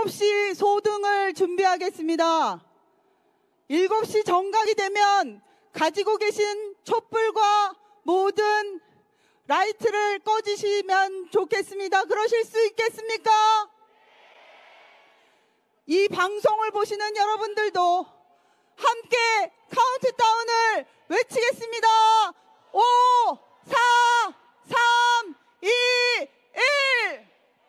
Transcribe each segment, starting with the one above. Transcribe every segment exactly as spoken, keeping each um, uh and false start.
일곱 시 소등을 준비하겠습니다. 일곱 시 정각이 되면 가지고 계신 촛불과 모든 라이트를 꺼주시면 좋겠습니다. 그러실 수 있겠습니까? 이 방송을 보시는 여러분들도 함께 카운트다운을 외치겠습니다. 오, 사, 삼, 이, 일.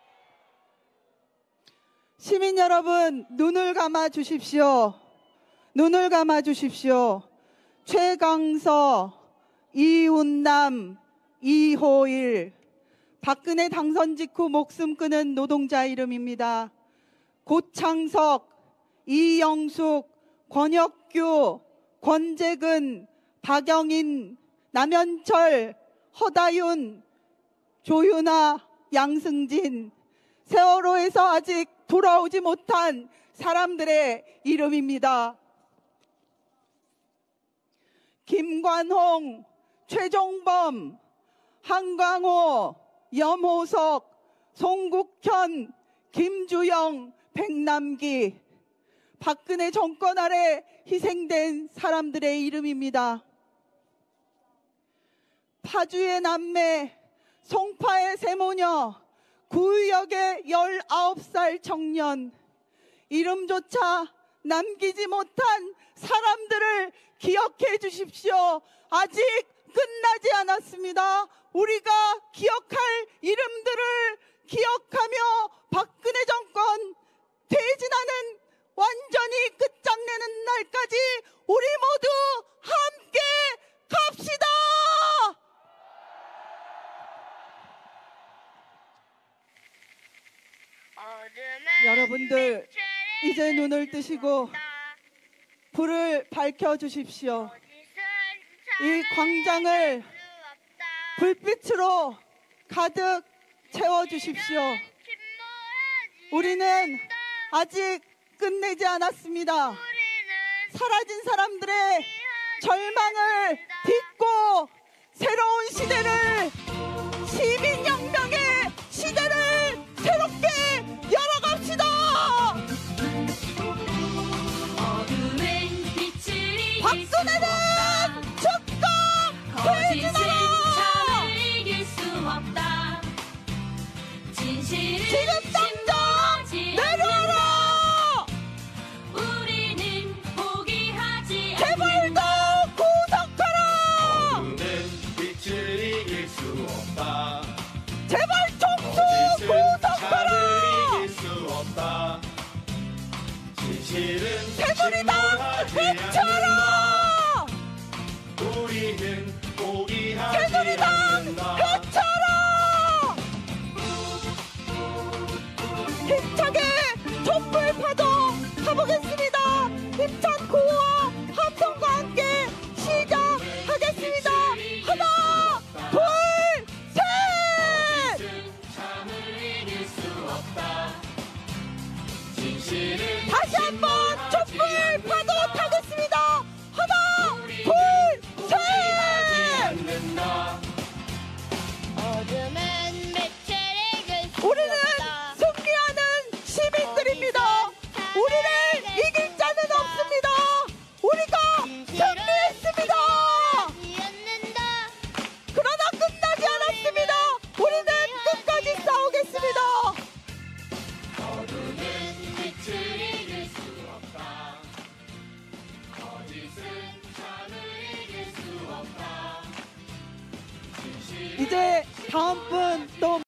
시민 여러분, 눈을 감아 주십시오. 눈을 감아 주십시오. 최강서, 이운남, 이호일, 박근혜 당선 직후 목숨 끊은 노동자 이름입니다. 고창석, 이영숙, 권혁규, 권재근, 박영인, 남현철, 허다윤, 조윤아, 양승진, 세월호에서 아직 돌아오지 못한 사람들의 이름입니다. 김관홍, 최종범, 한광호, 염호석, 송국현, 김주영, 백남기, 박근혜 정권 아래 희생된 사람들의 이름입니다. 파주의 남매, 송파의 세모녀, 구의역의 열아홉 살 청년, 이름조차 남기지 못한 사람들을 기억해 주십시오. 아직 끝나지 않았습니다. 우리가 기억할 이름들을 기억하며 박근혜 정권 퇴진하는 완전히 끝장내는 날까지 우리 모두 함께 갑시다. 여러분들 이제 눈을 뜨시고 불을 밝혀주십시오. 이 광장을 불빛으로 가득 채워주십시오. 우리는 아직 끝내지 않았습니다. 사라진 사람들의 절망을 딛고 새로운 시대를, 시민혁명의 시대를 새롭게 열어갑시다. 박근혜는 죽고 퇴진하라. 지금 당장 내려와라. 우리는 포기하지 제발 더 구속하라. 어둠은 빛을 이길 수 없다. 제발 총수 구속하라. 이길 수 없다. 진실은 새누리당 해쳐라. 우리는 포기하지 새누리당 않는다. 해쳐라. 힘차게 촛불 파도 가보겠습니다. 힘찬 구호와 함성과 함께 시작하겠습니다. 하나, 둘, 셋. 참을 이길 수 없다. 진실은 다시 한번 촛불 파도 타겠습니다. 하나, 둘, 셋. 않는다. 어둠은 매체를 우리는 승리하는 시민들입니다. 우리를 이길 자는 없습니다. 우리가 승리했습니다. 그러나 끝나지 않았습니다. 우리는 끝까지 싸우겠습니다. 어둠은 빛을 이길 수 없다. 거짓은 참을 이길 수 없다. 이제 다음 분 또